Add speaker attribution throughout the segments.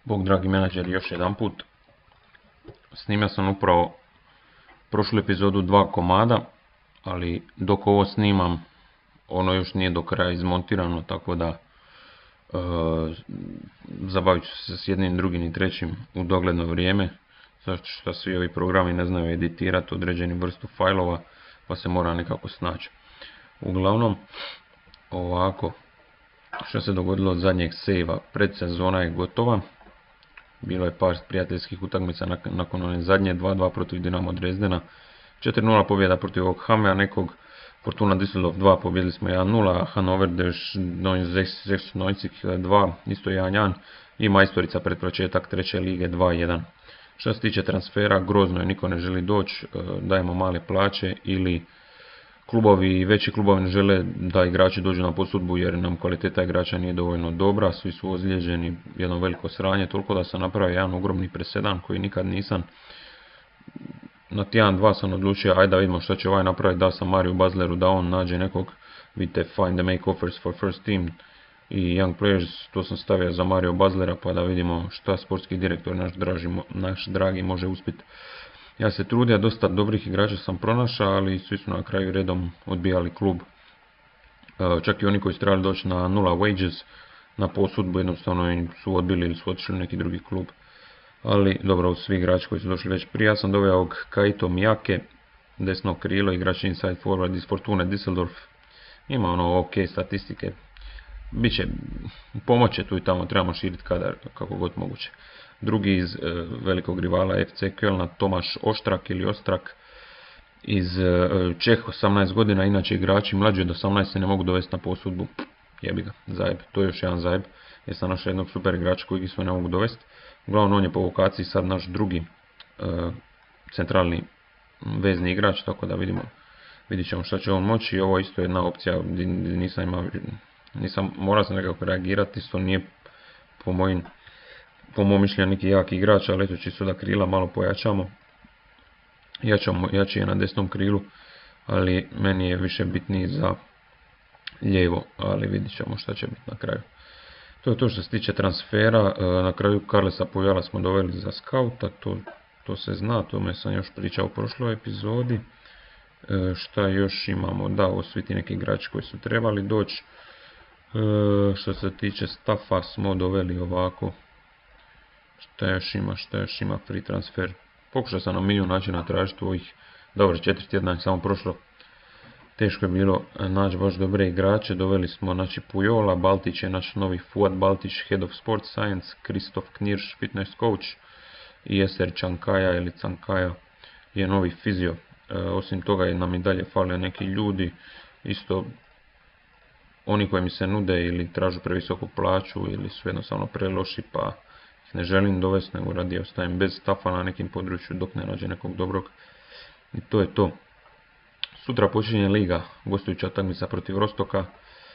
Speaker 1: Bog dragi menadžeri, još jedan put. Snimio sam upravo prošlu epizodu 2 komada, ali dok ovo snimam, ono još nije do kraja izmontirano, tako da zabavit ću se s jednim, drugim i trećim u dogledno vrijeme, zato što svi ovi programi ne znaju editirati određenu vrstu fajlova, pa se mora nekako snaći. Uglavnom, ovako, što se dogodilo od zadnjeg sejva, predsezona je gotova. Bilo je par prijateljskih utakmica nakon one zadnje, 2-2 protiv Dinamo Dresdena, 4-0 pobjeda protiv ovog Hamea nekog, Fortuna Düsseldorf 2 pobjedili smo 1-0, Hannover 96 isto 1-1 i Majstorica pred početak treće lige 2-1. Što se tiče transfera, grozno je, niko ne želi doći, dajemo male plaće ili veći klubovi ne žele da igrači dođu na posudbu jer nam kvaliteta igrača nije dovoljno dobra, svi su ozlijeđeni, jedno veliko sranje, toliko da sam napravio jedan ogromni presedan koji nikad nisam. Na tjedan, dva sam odlučio, ajde da vidimo što će ovaj napraviti, dao sam Mariju Bazleru da on nađe nekog, vidite, find the make offers for first team i young players, to sam stavio za Mario Bazlera pa da vidimo šta sportski direktor naš dragi može uspjeti. Ja se trudio, dosta dobrih igrača sam pronašao, ali svi su na kraju redom odbijali klub. Čak i oni koji su trebali doći na 0 wages, na posudbu, jednostavno su odbili ili su otišli u neki drugi klub. Ali dobro, svi igrači koji su došli već prije. Ja sam doveo ovog Kaito Miyake, desno krilo, igrač inside forward iz Fortune Düsseldorf. Ima ono ok statistike. Biće, pomoće tu i tamo, trebamo širiti kadar kako god moguće. Drugi iz velikog rivala FC Kölna, Tomaš Oštrak ili Ostrak iz Čeh, 18 godina, inače igrači mlađi od 18 se ne mogu dovesti na posudbu. Jebi ga, zajeb, to je još jedan zajeb, jer sam našao jednog super igrača kojeg sve ne mogu dovesti. Uglavnom on je po vokaciji sad naš drugi centralni vezni igrač, tako da vidit ćemo šta će on moći. Ovo isto je jedna opcija gdje morao sam nekako reagirati, isto nije po mom mišljenju neki jaki igrač, ali eto čisto da krila malo pojačamo. Jači je na desnom krilu, ali meni je više bitniji za lijevo, ali vidit ćemo šta će biti na kraju. To je to što se tiče transfera. Na kraju Carlesa Puyala smo doveli za skauta, to se zna, to me sam još pričao u prošloj epizodi. Šta još imamo? Da, ovo svi ti neki igrači koji su trebali doći. Što se tiče staffa smo doveli ovako. Šta još ima free transfer. Pokušao sam na milijun načina tražiti ovih, dobro, 4 tjedna je samo prošlo. Teško je bilo naći baš dobre igrače. Doveli smo znači Pujola, Baltić je naš novi Fuad Baltić, Head of Sports Science, Kristof Knirš, Fitness Coach i Eser Čankaja ili Cankaja je novi fizio. Osim toga nam i dalje fale neki ljudi, isto oni koji mi se nude ili tražu previsoku plaću ili su jednostavno preloši pa ih ne želim dovesti, nego radije ostajem bez stafa na nekim području dok ne nađe nekog dobrog. I to je to. Sutra počinje liga, gostujuća utakmica protiv Rostoka.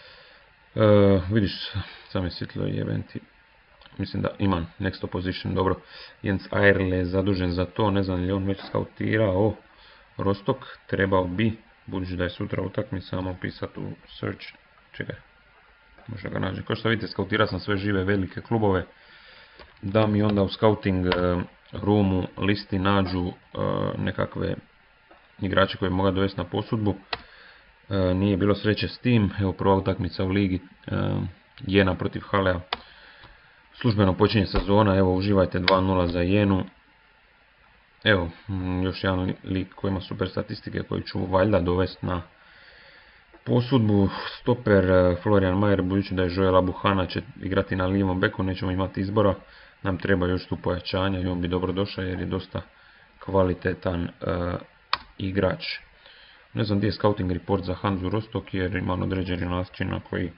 Speaker 1: Vidiš, sam je svjetlo i eventi. Mislim da imam next opposition, dobro. Jens Eierl je zadužen za to, ne znam li on već skautirao Rostok, trebao bi, budući da je sutra utakmica, samo pisati u search. Čekaj, možda ga nađem. Kao što vidite, skautirao sam sve žive velike klubove, da mi onda u scouting roomu listi nađu nekakve igrače koji mogu dovesti na posudbu. Nije bilo sreće s tim, evo prva utakmica u ligi, Jena protiv Halea. Službeno počinje sezona, evo uživajte 2-0 za Jenu. Evo, još jedan lik koji ima super statistike koji ću valjda dovesti na posudbu. Stoper Florian Mayer, budući da je Joel Abuhana će igrati na lijevom beku, nećemo imati izbora. Nam treba još tu pojačanja i on bi dobro došao jer je dosta kvalitetan igrač. Ne znam gdje je scouting report za Hanzu Rostock jer ima određeni način na koji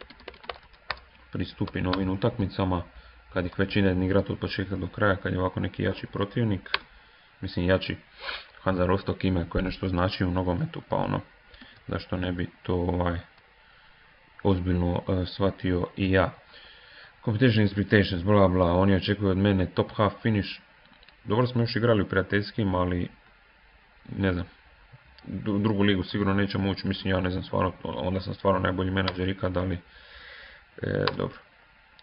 Speaker 1: pristupi novim utakmicama. Kad ih već ide igrati od početka do kraja, kad je ovako neki jači protivnik. Mislim jači Hansa Rostock ime koje nešto znači u nogometu, pa ono, zašto ne bi to ozbiljno shvatio i ja. Competition expectations, bla bla, oni očekuju od mene top half finish. Dobro smo još igrali u prijateljskim, ali ne znam, drugu ligu sigurno nećemo ući, mislim ja ne znam stvarno, onda sam stvarno najbolji menadžer ikad, ali dobro.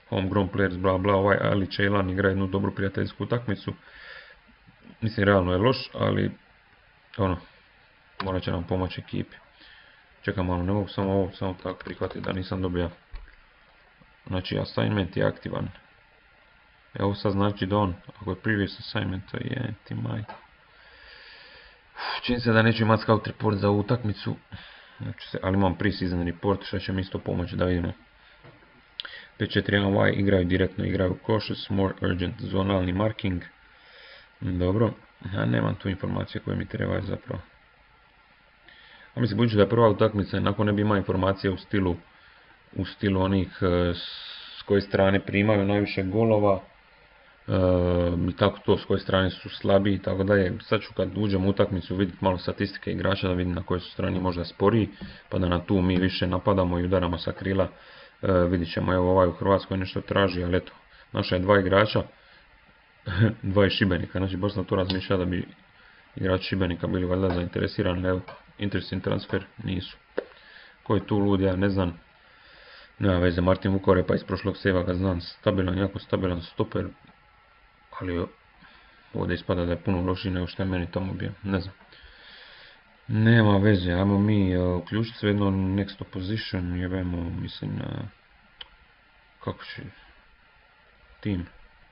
Speaker 1: homegrown players, bla bla, ovaj Ali Ceylan igra jednu dobru prijateljsku utakmicu. Mislim, realno je loš, ali ono, morat će nam pomoći ekipi. Čekam malo, ne mogu samo tako prihvatiti da nisam dobio. Znači, assignment je aktivan. Evo sad znači da on, ako je previous assignment, to je ti majka. Čini se da neću imati scout report za utakmicu, znači, ali imam pre-season report, što će mi isto pomoći da vidimo. 5-4-1-Y igraju direktno, igraju cautious, more urgent, zonalni marking. Dobro, ja nemam tu informacije koje mi trebaju zapravo. A mislim, budući da je prva utakmica, nakon ne bi imao informacije u stilu onih s koje strane primaju najviše golova, i tako to, s koje strane su slabiji, tako da je, sad ću kad uđem u utakmicu vidjeti malo statistike igrača, da vidim na kojoj su strani možda sporiji, pa da na tu mi više napadamo i udaramo sa krila. Vidit ćemo, evo ovaj u Hrvatskoj nešto traži, ali eto, naša je dva igrača, dva iz Šibenika, znači baš sam to razmišljao da bi igrači Šibenika bili valjda zainteresirani, evo, interesting transfer, nisu. Ko je tu lud, ja ne znam, nema veze, Martin Vukore, pa iz prošlog seva ga znam, stabilan, jako stabilan stoper, ali ovdje ispada da je puno lošiji nego što je meni tamo bio, ne znam. Nema veze, ajmo mi uključiti sve jedno next opposition, jebemo, mislim, kako će, team.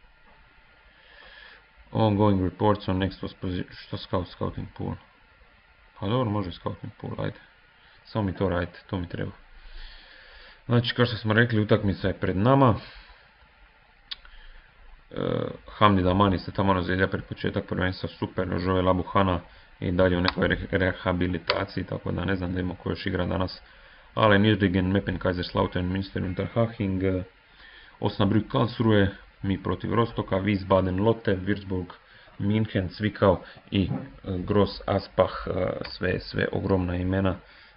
Speaker 1: Ongoing reports on next opposition, što scouting pool? Pa dobro, može scouting pool, ajde. Samo mi to radite, to mi treba. Znači, kao što smo rekli, utakmica je pred nama. Hamdi Damani se tamo razjelja pred početak prvenstva, super, Joel Abuhana i dalje u nekoj rehabilitaciji, tako da ne znam da ima ko još igra danas. Ale Nürnbergen, Meppen, Kaiserslautern, Münster, Unterhaching, Osnabrück, Karlsruhe, mi protiv Rostoka, Wiesbaden, Lotte, Würzburg, München, Zwickau i Gross Aspach, sve ogromna imena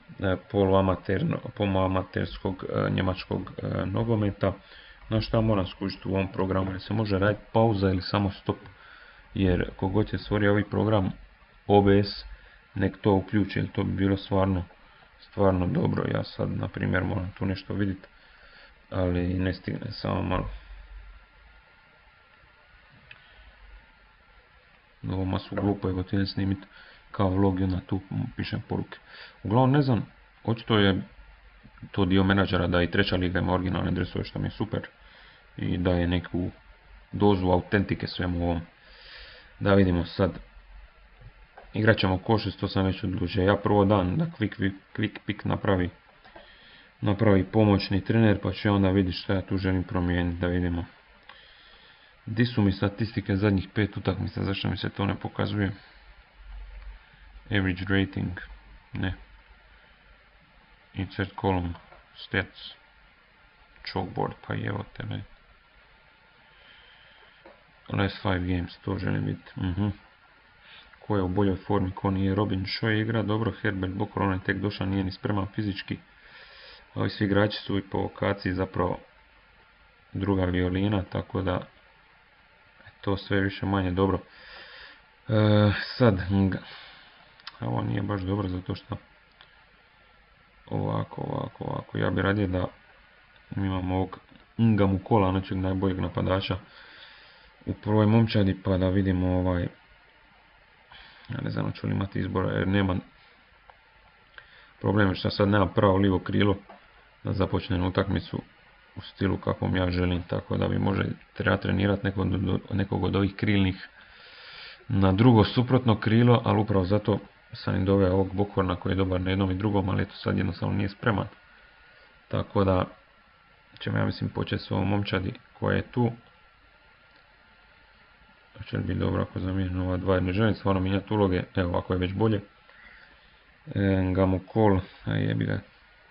Speaker 1: poluamaterskog njemačkog nogometa. Na šta moram skužiti u ovom programu, jer se može raditi pauza ili samo stop, jer kogod je stvorio ovaj program OBS, nek to uključi, jer to bi bilo stvarno dobro. Ja sad, na primjer, moram tu nešto vidjeti, ali ne stigne, samo malo. Ovo masu glupo, evo ti ne snimit kao vlog i onda tu pišem poruke. Uglavnom ne znam, očito je to dio menadžera da i treća liga ima originalne dresove, što mi je super, i da je neku dozu autentike svemu ovom. Da vidimo sad. Igrat ćemo košest, to sam već odlučio. Ja prvo dan da quick pick napravi pomoćni trener, pa ću onda vidjeti što ja tu želim promijeniti, da vidimo. Di su mi statistike zadnjih 5 utakmica, zašto mi se to ne pokazuje? Average rating, ne. Insert column, stats, chalkboard, pa evo te ne. Last 5 games, to želim vidjeti. Ko je u boljoj formi, ko nije. Robin Šoj igra dobro, Herbert Bokor, on je tek došao, nije ni spreman fizički. Ovi svi igrači su i po vokaciji zapravo druga violina, tako da to sve više manje dobro. Sad, ovo nije baš dobro zato što ovako, ja bi radije da imamo ovog Ngamu Kola, našeg najboljeg napadača u prvoj momčadi, pa da vidimo ja ne znam hoću li imati izbora, jer nema problema što sad nema pravo livo krilo da započne na utakmicu u stilu kakvom ja želim, tako da bi treba trenirati nekog od ovih krilnih na drugo suprotno krilo, ali upravo zato sam im doveo ovog Bokorna koji je dobar na jednom i drugom, ali eto sad jednostavno nije spreman. Tako da ćemo, ja mislim, početi s ovom momčadi koja je tu. Će li biti dobro ako zamijenim ova dva, jer ne želim stvarno mijenjati uloge, evo ovako je već bolje. Ngamu Kol, jebi ga.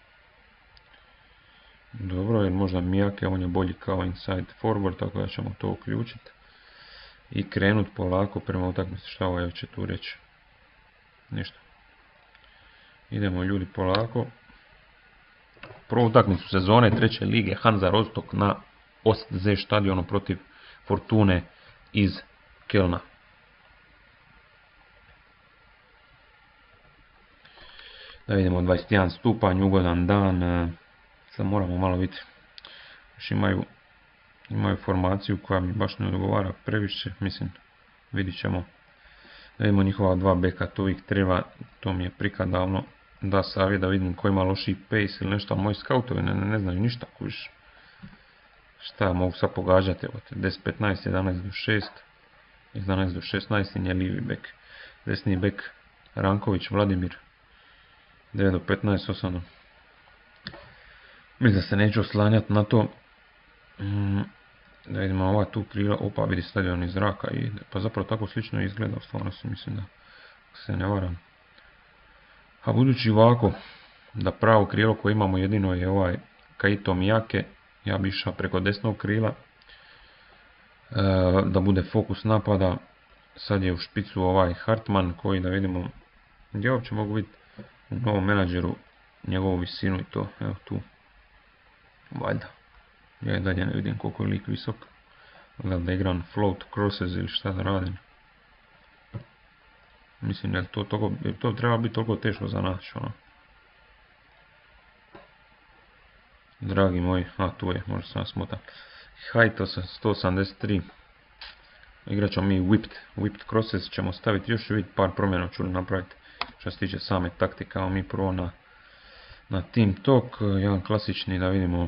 Speaker 1: Dobro, jer možda Mijake, on je bolji kao inside forward, tako da ćemo to uključiti. I krenut polako prema utakmici, šta ovaj će tu reći? Ništa. Idemo ljudi polako. Prvu utakmicu sezone treće lige Hansa Rostock na Ostsee stadionu protiv Fortune iz Kelna. Da vidimo 21 stupanj, ugodan dan. Sad moramo malo vidjeti. Još imaju Imaju formaciju koja mi baš ne odgovara previše, mislim, vidit ćemo. Da vidimo njihova dva beka, to uvijek treba, to mi je prikad davno da savjet da vidim ko ima lošiji pace ili nešto, ali moji skautovi ne znaju ništa, kužiš. Šta mogu sad pogađati, evo te, 10-15, 11-6, 11-16 nje livi bek. Desni bek Ranković Vladimir, 9-15, 8. Mislim da se neću oslanjati na to. Da vidimo ova tu krila, opa vidi stadion iz zraka i pa zapravo tako slično izgleda, stvarno si mislim da se ne varam. A budući ovako da pravo krilo koje imamo jedino je ovaj Kaito Miyake, ja bi išao preko desnog krila da bude fokus napada. Sad je u špicu ovaj Hartman koji da vidimo gdje uopće mogu vidjeti u novom menadžeru njegovu visinu i to, evo tu, valjda. Ja i dalje ne vidim koliko je lik visok. Da igram float crosses ili šta da radim. Mislim da to treba biti toliko teško za naći. Ono. Dragi moji, a tu je, možda sam smota. Height 183. Igrat ćemo mi whipped crosses, ćemo staviti još vidjeti par promjena ću napraviti. Što se tiče same taktike, mi prvo na Team Talk, jedan klasični da vidimo.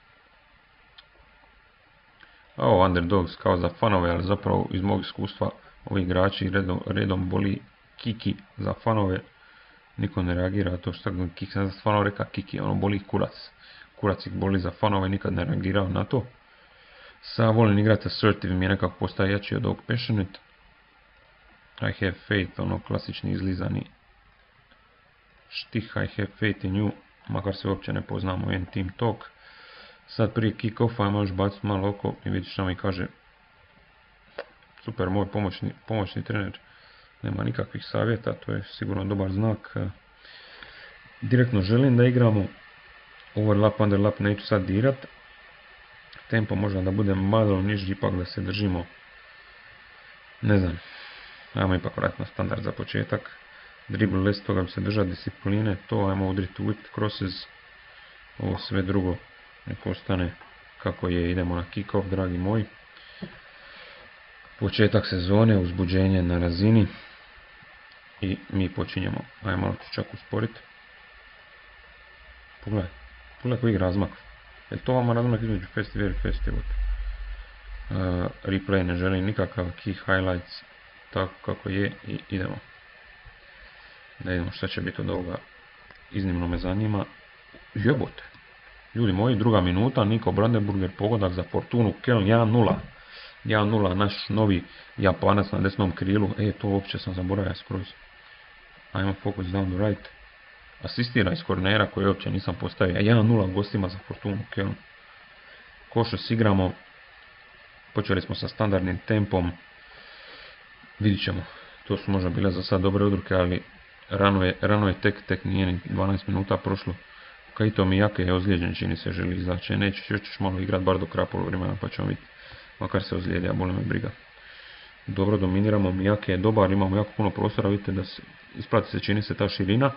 Speaker 1: Ovo Underdogs kao za fanove, ali zapravo iz mog iskustva ovi igrači redom boli kiki za fanove. Niko ne reagira to što kik sam za fanove reka kiki, ono boli kurac. Kurac ih boli za fanove, nikad ne reagirao na to. Sad volim igrati assertive, mi je nekako postaje jači od ovog passionate. I have faith, ono klasični izlizani štih, I have faith in you, makar se uopće ne poznamo u Team Talk. Sad prije kick-offa ja možeš baciti malo oko i vidjeti što mi kaže. Super, moj pomoćni trener. Nema nikakvih savjeta, to je sigurno dobar znak. Direktno želim da igramo. Overlap, underlap neću sad dirat. Tempo možda da bude malo niži, ipak da se držimo. Ne znam. Ajmo ipak vratiti na standard za početak. Dribble less, toga bi se držati discipline. To ajmo udriti whipped crosses. Ovo sve drugo nek ostane kako je, idemo na kick-off, dragi moji. Početak sezone, uzbuđenje na razini. I mi počinjemo. Ajmo malo ću čak usporiti. Pogledaj koji razmak. Je li to vama razmak između fast i very fast? Replay ne želim nikakav, key highlights tako kako je i idemo. Da vidimo šta će biti od ovoga. Iznimno me zanima. Jebote. Ljudi moji, druga minuta, Niko Brandenburger, pogodak za Fortunu, Köln 1-0. 1-0, naš novi Japanac na desnom krilu. To uopće sam zaboravio skroz. Ajmo focus down the right. Asistira iz kornera koje uopće nisam postavio. 1-0 gostima za Fortunu, Köln. Košus igramo. Počeli smo sa standardnim tempom. Vidit ćemo. To su možda bile za sad dobre odruke, ali rano je tek nije ni 12 minuta prošlo. Kaito Miyake je ozlijeđen, čini se želi izaći. Nećeš, još ćeš malo igrat bar do kraja poluvremena pa ćemo vidjeti. Makar se ozlijedi, a boli me briga. Dobro dominiramo, Miyake je dobar, imamo jako puno prostora, vidite da se isplati se, čini se ta širina.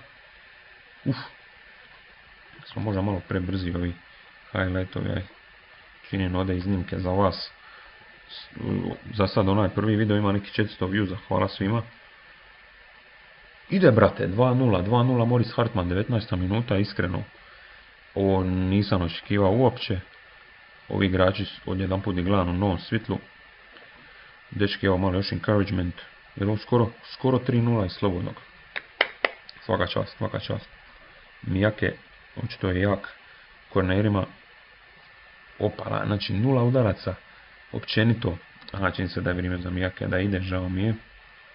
Speaker 1: Smo možda malo prebrzi ovi highlightovi, činim ode iznimke za vas. Za sad onaj prvi video ima neki 400 views, hvala svima. Ide brate, 2-0, Morris Hartman, 19. minuta, iskreno. Ovo nisam očekivao uopće. Ovi igrači odjedan put i gledam u novom svitlu. Dečki, evo malo još encouragement. Jer ovo skoro 3-0 iz slobodnog. Svaka čast. Miyake, očito je jak. Kornerima. Opala, znači 0 udaraca. Općenito. Čini se da je vrijeme za Miyake da ide, žao mi je.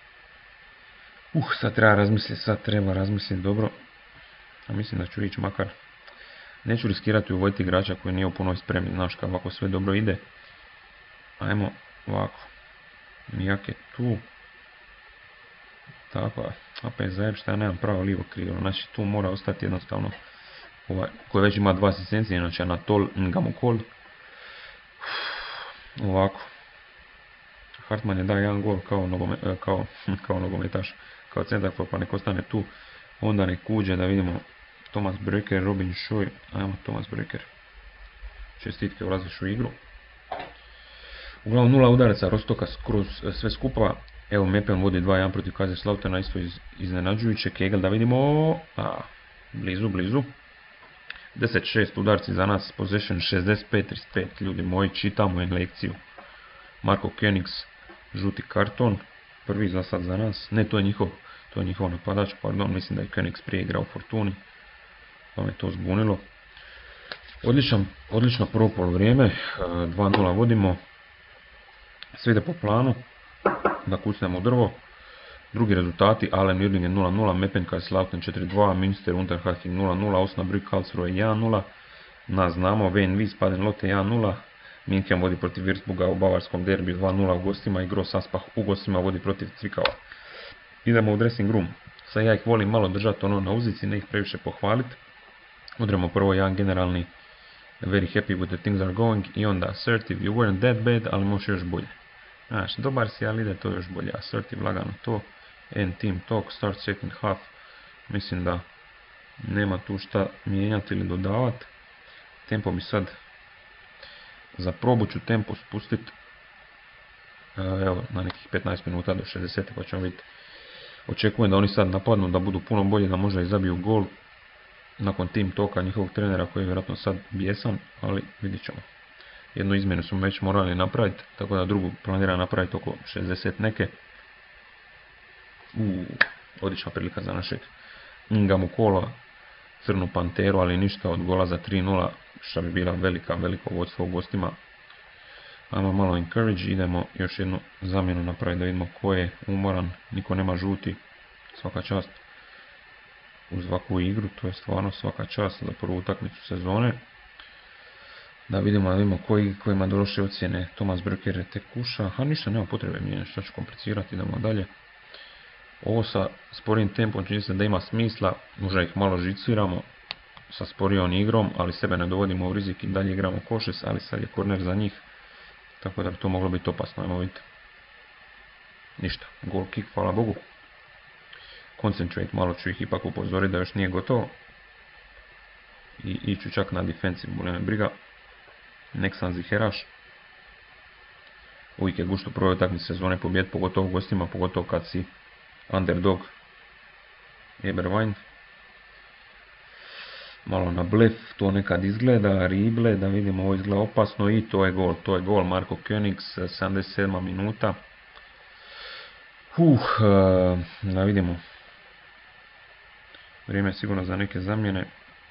Speaker 1: Sad treba razmisliti dobro. A mislim da ću ići makar. Neću riskirati uvojiti igrača koji nije u punoj spremi, znaš kako ovako sve dobro ide. Ajmo ovako. Miyake tu. Tako, opet zajeb šta ja nemam pravo lijevo krilo. Znači tu mora ostati jednostavno koji već ima 2 asistencije, znači Anatol Ngamukol. Ovako. Hartman je dao jedan gol kao nogometaš, kao centar, pa nek ostane tu. Onda nek uđe da vidimo Thomas Breker, Robin Šoj. Ajmo Thomas Breker. Čestitke, ulaziš u igru. Uglavnom 0 udaraca Rostoka skroz sve skupa. Evo Meppen vodi 2-1 protiv Kaiserslautern, isto iznenađujuće. Kegel da vidimo, blizu. 10-6 udarci za nas, possession 65-35, ljudi moji, čitamo im lekciju. Marko Königs, žuti karton, prvi za sad za nas, ne, to je njihov napadač, pardon, mislim da je Königs prije igrao u Fortuni, pa me to zbunilo. Odlično prvo polovrijeme, 2-0 vodimo, sve ide po planu, da kucnemo u drvo. Drugi rezultati, Allen Uerdingen 0-0, Meppen Kaiserslautern 4-2, Münster Unterhaching 0-0, Osnabrück Karlsruhe 1-0, nas znamo, VNV Baden Lotte 1-0, München vodi protiv Würzburga u bavarskom derbiju 2-0 u gostima i Gross Asbach u gostima vodi protiv Cvikava. Idemo u dressing room, sad ja ih volim malo držati na uzici, ne ih previše pohvaliti. Udremo prvo jedan generalni very happy with the things are going i onda assertive, you weren't that bad, ali možeš još bolje. Znaš, dobar si, ali ide to još bolje, assertive, lagano to, end team talk, start second half, mislim da nema tu šta mijenjati ili dodavati. Tempo bi sad, za probu ću tempo spustiti, evo, na nekih 15 minuta do 60, pa ćemo vidjeti. Očekujem da oni sad napadnu, da budu puno bolji, da možda i zabiju gol, nakon team talka njihovog trenera koji je vjerojatno sad bijesan, ali vidjet ćemo. Jednu izmjenu smo već morali napraviti, tako da drugu planiram napraviti oko 60 neke. Odlična prilika za našeg Ingamu Kola, crnu panteru, ali ništa od gola za 3-0, što bi bila veliko vodstvo u gostima. Ajmo malo encourage, idemo još jednu zamjenu napraviti da vidimo ko je umoran, niko nema žuti, svaka čast uz ovakvu igru, to je stvarno svaka čast za prvu utakmicu sezone. Da vidimo kojima došle ocjene. Thomas Brücker je tek kuša. Ništa, nema potrebe mijenjati, što ću komplicirati, idemo dalje. Ovo sa sporim tempom čini se da ima smisla, možda ih malo žiciramo sa sporijom igrom, ali sebe ne dovodimo u rizik i dalje igramo košes, ali sad je korner za njih, tako da bi to moglo biti opasno, ajmo vidjeti. Ništa, goal kick, hvala Bogu. Concentrate, malo ću ih ipak upozoriti da još nije gotovo. I iću čak na defensive, boli me briga. Nek sam ziheraš. Uvijek je gušto prvo utakmice sezone pobjed, pogotovo u gostima, pogotovo kad si underdog. Eberwein. Malo na blef, to nekad izgleda, rible, da vidimo, ovo izgleda opasno i to je gol Marko Königs, 77. minuta. Da vidimo. Vrijeme je sigurno za neke zamjene.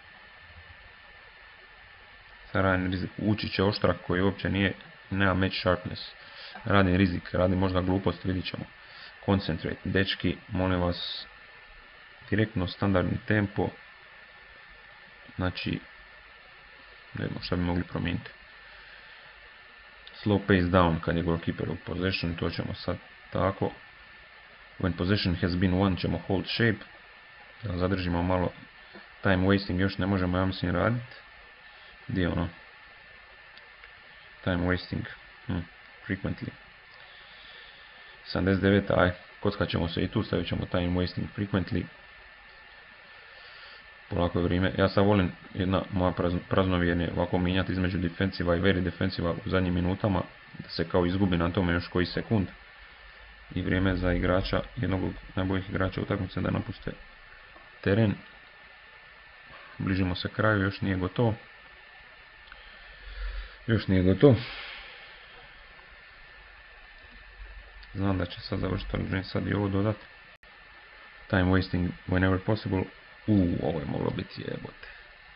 Speaker 1: Radim rizik, ući će Oštrak koji uopće nema match sharpness. Radim rizik, radim možda glupost, vidit ćemo. Concentrate, dečki, molim vas, direktno standardni tempo. Znači, ne vidimo šta bi mogli promijeniti. Slow pace down kad je goalkeeper u possession, to ćemo sad tako. When possession has been won ćemo hold shape. Da zadržimo malo time wasting, još ne možemo, ja mislim, raditi. Gdje je ono? Time wasting. Frequently. 79. Aj, kockat ćemo se i tu, stavit ćemo time wasting frequently. Polako je vrijeme. Ja sad volim jedna moja praznovjerje ovako mijenjati između defensiva i very defensiva u zadnjim minutama, da se kao izgubi na tome još koji sekund. I vrijeme za igrača, jednog od najboljih igrača utakmice da napuste teren. Bližimo se kraju, još nije gotovo. Znam da će sad završiti, ali želim sad i ovo dodati. Time wasting whenever possible. Ovo je moglo biti jebote.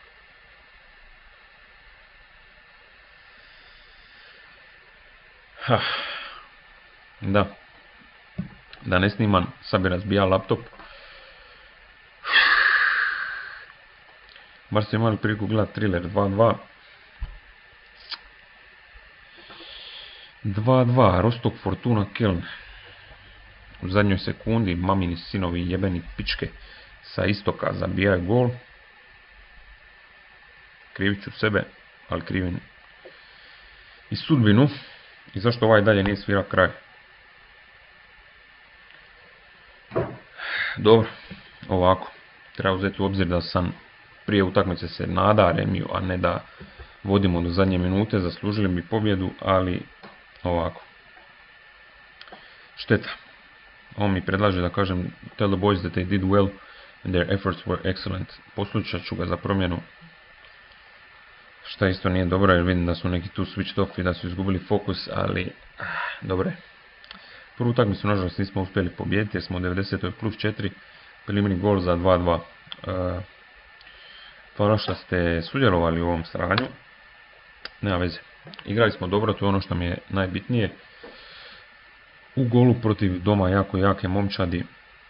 Speaker 1: Da ne snimam, sad bi razbijao laptop. Bar ste imali priliku gledati thriller 2-2. 2-2, Rostock Fortuna Köln. U zadnjoj sekundi mamini sinovi jebeni pičke sa istoka zabijaju gol. Krivit ću sebe, ali krivim i sudbinu. I zašto ovaj dalje nije svirao kraj. Dobro, ovako. Treba uzeti u obzir da sam prije utakmice se nada remiju, a ne da vodimo do zadnje minute. Zaslužili bi pobjedu, ali Ovako. Šteta. On mi predlaže da kažem tell the boys that they did well and their efforts were excellent. Poslušat ću ga za promjenu. Šta isto nije dobro jer vidim da su neki tu switched off i da su izgubili fokus, ali dobro je. Prvu utakmicu nažalost nismo uspjeli pobijediti jer smo u 90. plus 4 primili gol za 2-2. Hvala što ste sudjelovali u ovom sranju. Nema veze. Igrali smo dobro, to je ono što mi je najbitnije. U golu protiv doma jako jake momčadi.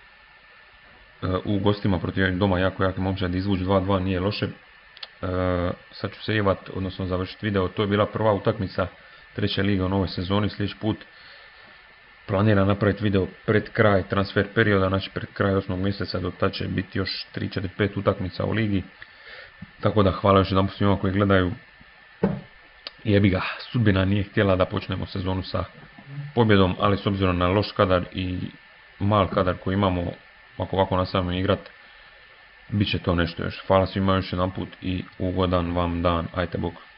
Speaker 1: U gostima protiv doma jako jake momčadi izvući 2-2 nije loše. Sad ću se odnosno završiti video. To je bila prva utakmica treće lige u novoj sezoni. Sljedeći put planiram napraviti video pred kraj transfer perioda, znači pred kraj 8. mjeseca, do tada će biti još 3, 4, 5 utakmica u ligi. Tako da hvala još jedan svima koji gledaju. Jebi ga, sudbina nije htjela da počnemo sezonu sa pobjedom, ali s obzirom na loš kadar i mal kadar koji imamo, ako ovako nastavimo igrat, bit će to nešto još. Hvala svima još jedan put i ugodan vam dan. Ajte bok.